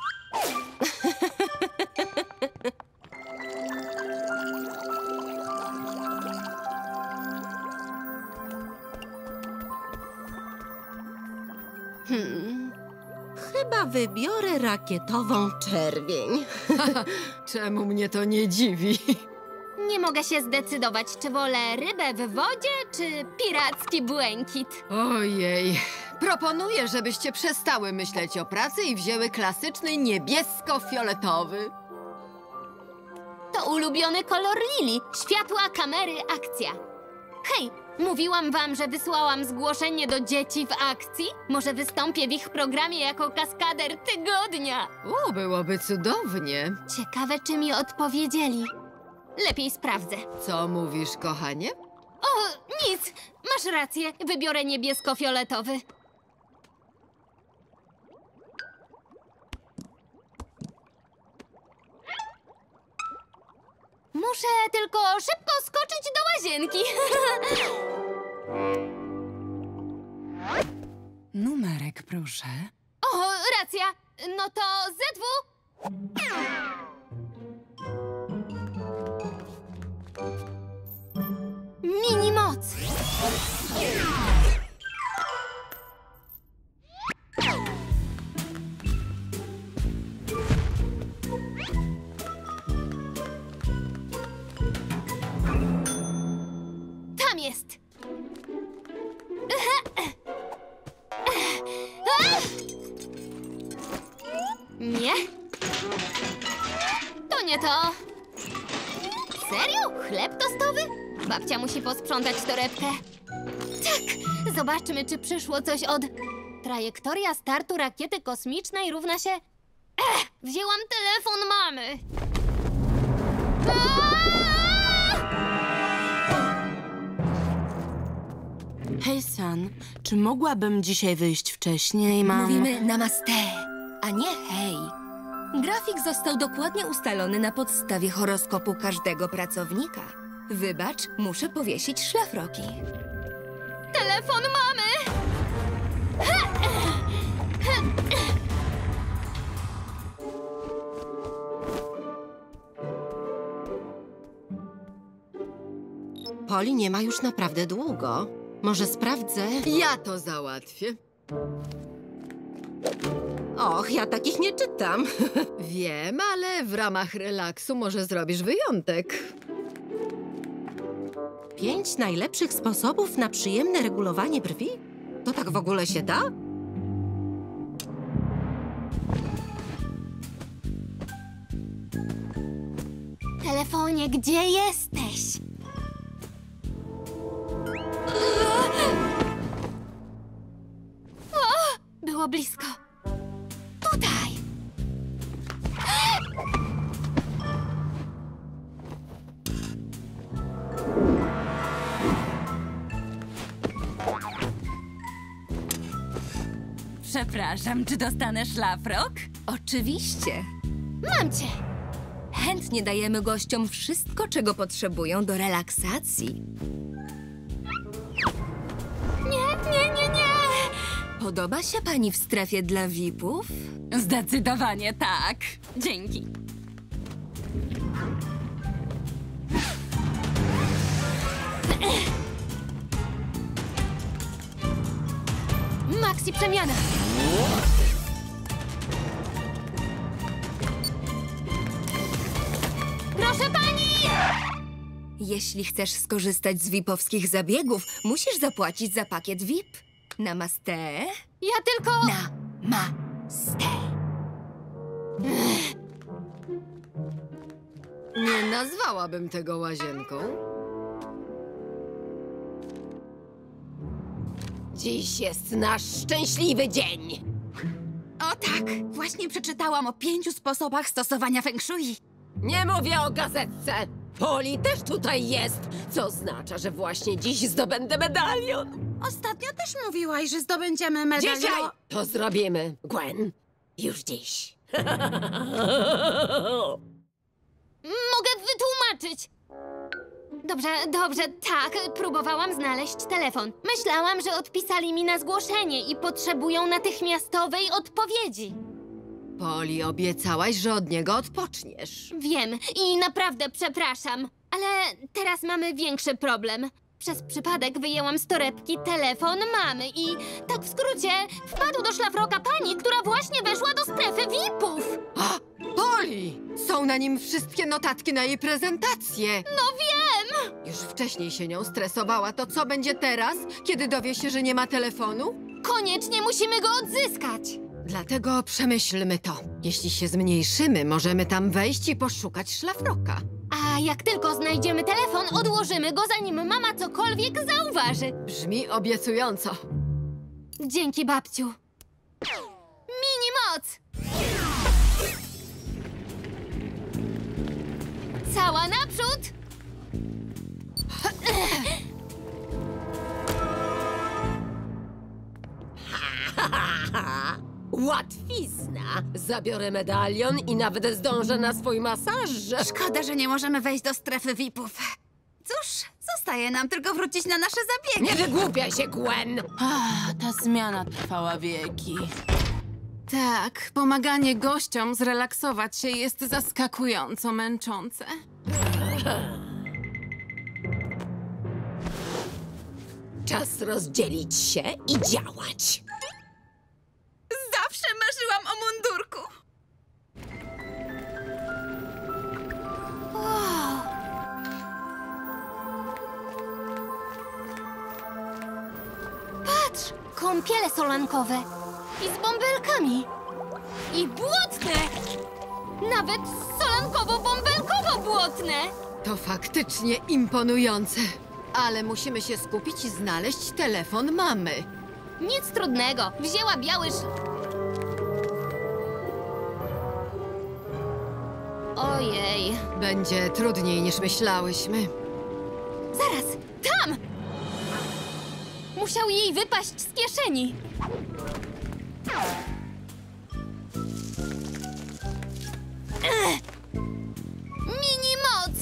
Chyba wybiorę rakietową czerwień. Czemu mnie to nie dziwi? Nie mogę się zdecydować, czy wolę rybę w wodzie, czy piracki błękit. Ojej. Proponuję, żebyście przestały myśleć o pracy i wzięły klasyczny niebiesko-fioletowy. To ulubiony kolor Lili. Światła, kamery, akcja. Hej, mówiłam wam, że wysłałam zgłoszenie do dzieci w akcji? Może wystąpię w ich programie jako kaskader tygodnia. Byłoby cudownie. Ciekawe, czy mi odpowiedzieli. Lepiej sprawdzę. Co mówisz, kochanie? O, nic. Masz rację. Wybiorę niebiesko-fioletowy. Muszę tylko szybko skoczyć do łazienki. Numerek, proszę. O, racja. No to ZW. Mini moc. Tam jest. Nie. To nie to. Serio? Chleb tostowy? Babcia musi posprzątać torebkę. Tak! Zobaczmy, czy przyszło coś od... Trajektoria startu rakiety kosmicznej równa się... Wzięłam telefon mamy. Hej, San, czy mogłabym dzisiaj wyjść wcześniej? Mówimy namaste, a nie hej. Grafik został dokładnie ustalony na podstawie horoskopu każdego pracownika. Wybacz, muszę powiesić szlafroki. Telefon mamy! Poli nie ma już naprawdę długo. Może sprawdzę? Ja to załatwię. Och, ja takich nie czytam. Wiem, ale w ramach relaksu może zrobisz wyjątek. 5 najlepszych sposobów na przyjemne regulowanie brwi? To tak w ogóle się da? Telefonie, gdzie jesteś? O, było blisko. Tutaj. Przepraszam, czy dostanę szlafrok? Oczywiście. Mam cię. Chętnie dajemy gościom wszystko, czego potrzebują do relaksacji. Nie. Podoba się pani w strefie dla VIP-ów? Zdecydowanie tak. Dzięki. Maxi przemiana. Proszę pani! Jeśli chcesz skorzystać z VIP-owskich zabiegów, musisz zapłacić za pakiet VIP. Namaste. Ja tylko... Namaste. Nie nazwałabym tego łazienką. Dziś jest nasz szczęśliwy dzień. O tak, właśnie przeczytałam o 5 sposobach stosowania feng shui. Nie mówię o gazetce. Poli też tutaj jest, co oznacza, że właśnie dziś zdobędę medalion. Ostatnio też mówiłaś, że zdobędziemy medalion. Dzisiaj to zrobimy, Gwen. Już dziś. Mogę wytłumaczyć. Dobrze, tak. Próbowałam znaleźć telefon. Myślałam, że odpisali mi na zgłoszenie i potrzebują natychmiastowej odpowiedzi. Poli, obiecałaś, że od niego odpoczniesz. Wiem i naprawdę przepraszam, ale teraz mamy większy problem. Przez przypadek wyjęłam z torebki telefon mamy i, tak w skrócie, wpadł do szlafroka pani, która właśnie weszła do strefy VIP-ów. A, Poli! Są na nim wszystkie notatki na jej prezentację. No wiem! Już wcześniej się nią stresowała. To co będzie teraz, kiedy dowie się, że nie ma telefonu? Koniecznie musimy go odzyskać. Dlatego przemyślmy to. Jeśli się zmniejszymy, możemy tam wejść i poszukać szlafroka. A jak tylko znajdziemy telefon, odłożymy go, zanim mama cokolwiek zauważy. Brzmi obiecująco. Dzięki, babciu. Mini moc! Cała naprzód! Łatwizna! Zabiorę medalion i nawet zdążę na swój masaż. Szkoda, że nie możemy wejść do strefy VIP-ów. Cóż, zostaje nam tylko wrócić na nasze zabiegi. Nie wygłupiaj się, Gwen! Ta zmiana trwała wieki. Tak, pomaganie gościom zrelaksować się jest zaskakująco męczące. Czas rozdzielić się i działać. Zawsze marzyłam o mundurku. Patrz! Kąpiele solankowe. I z bąbelkami. I błotne! Nawet solankowo-bąbelkowo-błotne! To faktycznie imponujące. Ale musimy się skupić i znaleźć telefon mamy. Nic trudnego. Wzięła biały Ojej. Będzie trudniej niż myślałyśmy. Zaraz! Tam! Musiał jej wypaść z kieszeni. Mini moc!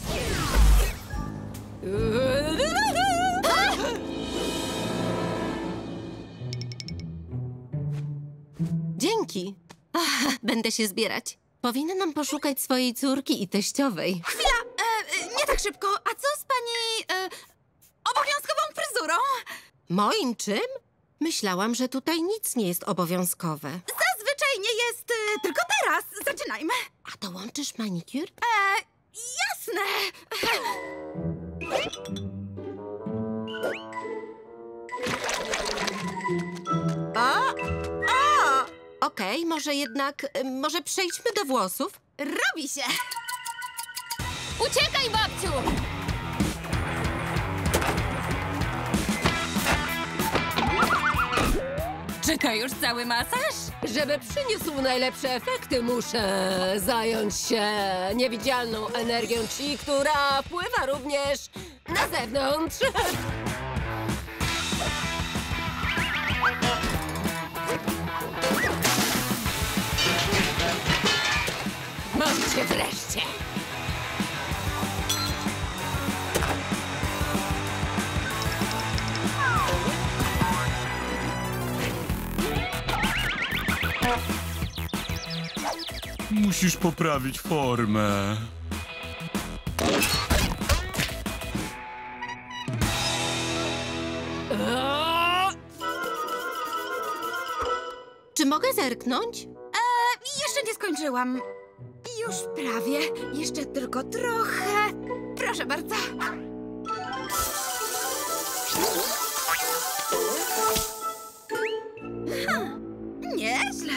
Dzięki. Będę się zbierać. Powinnam poszukać swojej córki i teściowej. Chwila! Nie tak szybko. A co z pani obowiązkową fryzurą? Moim czym? Myślałam, że tutaj nic nie jest obowiązkowe. Zazwyczaj nie jest, tylko teraz. Zaczynajmy. A dołączysz manikur? Jasne. Okej, może przejdźmy do włosów? Robi się. Uciekaj, babciu! Czy to już cały masaż? Żeby przyniósł najlepsze efekty, muszę zająć się niewidzialną energią chi, która wpływa również na zewnątrz. Mam cię wreszcie! Musisz poprawić formę. Czy mogę zerknąć? Jeszcze nie skończyłam. Już prawie. Jeszcze tylko trochę. Proszę bardzo. Nieźle.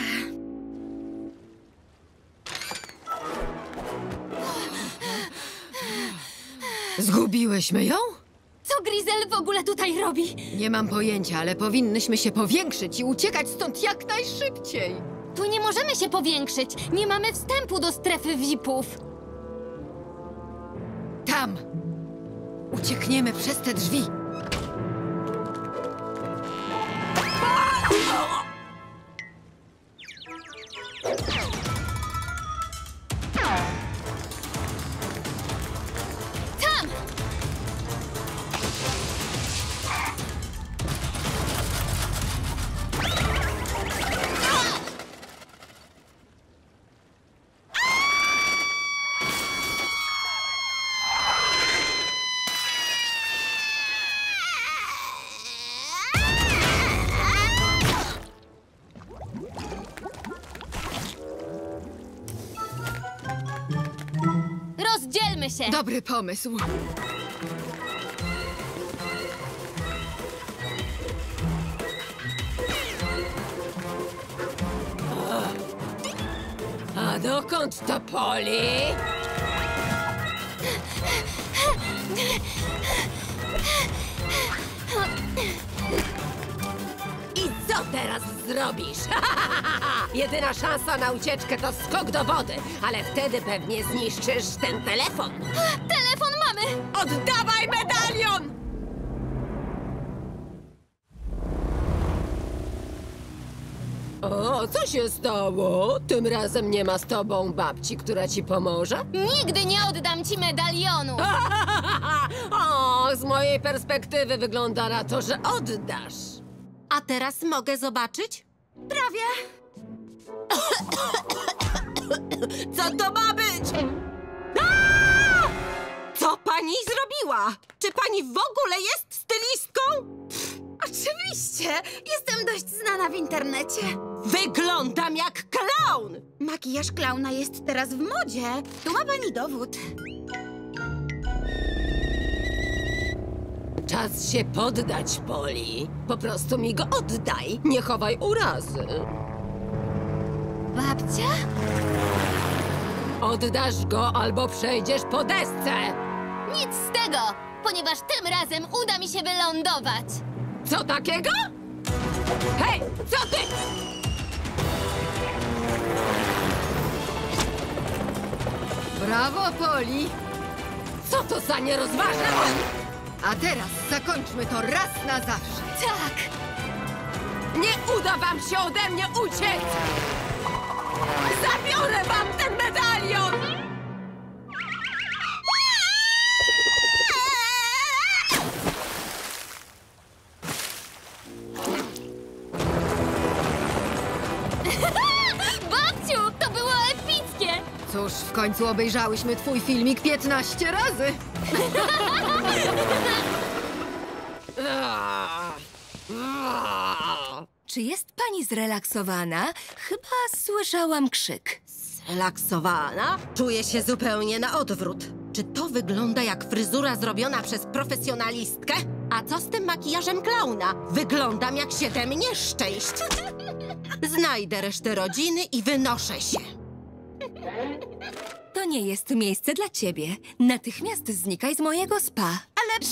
Zgubiłyśmy ją? Co Grizel w ogóle tutaj robi? Nie mam pojęcia, ale powinnyśmy się powiększyć i uciekać stąd jak najszybciej. Tu nie możemy się powiększyć. Nie mamy wstępu do strefy VIP-ów. Tam! Uciekniemy przez te drzwi. Tam! Rozdzielmy się! Dobry pomysł. dokąd to, Poli? I co teraz zrobisz? Jedyna szansa na ucieczkę to skok do wody, ale wtedy pewnie zniszczysz ten telefon. Telefon mamy! Oddawaj medalion! O, co się stało? Tym razem nie ma z tobą babci, która ci pomoże? Nigdy nie oddam ci medalionu! O, z mojej perspektywy wygląda na to, że oddasz. A teraz mogę zobaczyć? Prawie. Co to ma być? Co pani zrobiła? Czy pani w ogóle jest stylistką? Oczywiście. Jestem dość znana w internecie. Wyglądam jak klaun! Makijaż klauna jest teraz w modzie. Tu ma pani dowód. Czas się poddać, Poli. Po prostu mi go oddaj. Nie chowaj urazy. Babcia? Oddasz go albo przejdziesz po desce. Nic z tego, ponieważ tym razem uda mi się wylądować. Co takiego? Hej, co ty? Brawo, Poli! Co to za nierozważne? A teraz zakończmy to raz na zawsze. Tak! Nie uda wam się ode mnie uciec! Zabiorę wam ten medalion! Babciu, to było epickie! Cóż, w końcu obejrzałyśmy twój filmik 15 razy. Czy jest pani zrelaksowana? Chyba słyszałam krzyk. Zrelaksowana? Czuję się zupełnie na odwrót. Czy to wygląda jak fryzura zrobiona przez profesjonalistkę? A co z tym makijażem klauna? Wyglądam jak 7 nieszczęść. Znajdę resztę rodziny i wynoszę się. To nie jest miejsce dla ciebie. Natychmiast znikaj z mojego spa. Ale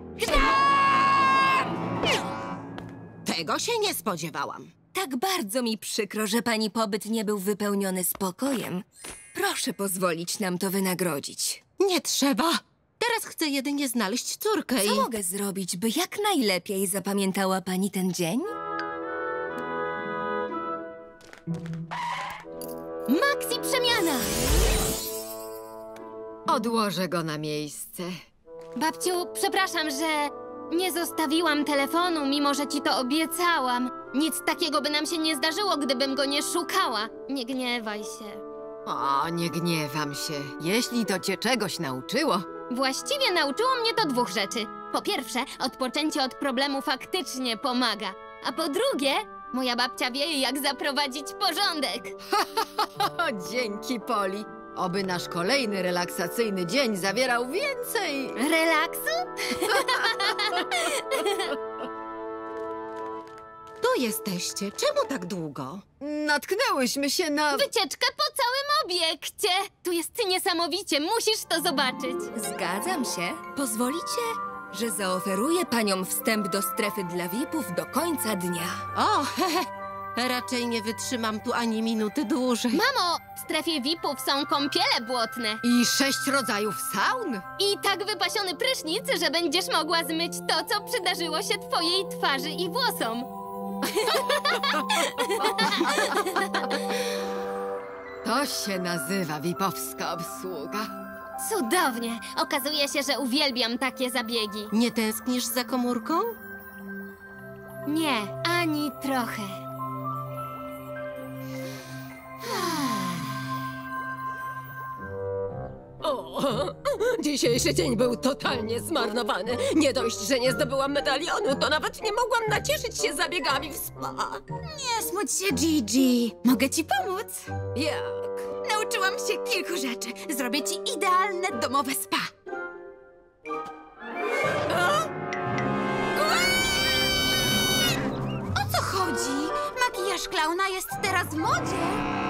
tego się nie spodziewałam. Tak bardzo mi przykro, że pani pobyt nie był wypełniony spokojem. Proszę pozwolić nam to wynagrodzić. Nie trzeba. Teraz chcę jedynie znaleźć córkę Co mogę zrobić, by jak najlepiej zapamiętała pani ten dzień? Maxi przemiana! Odłożę go na miejsce. Babciu, przepraszam, że nie zostawiłam telefonu, mimo że ci to obiecałam. Nic takiego by nam się nie zdarzyło, gdybym go nie szukała. Nie gniewaj się. O, nie gniewam się. Jeśli to cię czegoś nauczyło. Właściwie nauczyło mnie to 2 rzeczy. Po pierwsze, odpoczęcie od problemu faktycznie pomaga. A po drugie, moja babcia wie, jak zaprowadzić porządek. Dzięki, Poli. Oby nasz kolejny relaksacyjny dzień zawierał więcej... Relaksu? Tu jesteście. Czemu tak długo? Natknęłyśmy się na... Wycieczkę po całym obiekcie. Tu jest niesamowicie, musisz to zobaczyć. Zgadzam się. Pozwolicie, że zaoferuję paniom wstęp do strefy dla VIP-ów do końca dnia. O, raczej nie wytrzymam tu ani minuty dłużej. Mamo, w strefie VIP-ów są kąpiele błotne. I 6 rodzajów saun. I tak wypasiony prysznic, że będziesz mogła zmyć to, co przydarzyło się twojej twarzy i włosom. To się nazywa VIP-owska obsługa. Cudownie. Okazuje się, że uwielbiam takie zabiegi. Nie tęsknisz za komórką? Nie, ani trochę. O, dzisiejszy dzień był totalnie zmarnowany. Nie dość, że nie zdobyłam medalionu, to nawet nie mogłam nacieszyć się zabiegami w spa. Nie smuć się, Gigi. Mogę ci pomóc? Jak? Nauczyłam się kilku rzeczy. Zrobię ci idealne domowe spa. O co chodzi? Makijaż klauna jest teraz w modzie.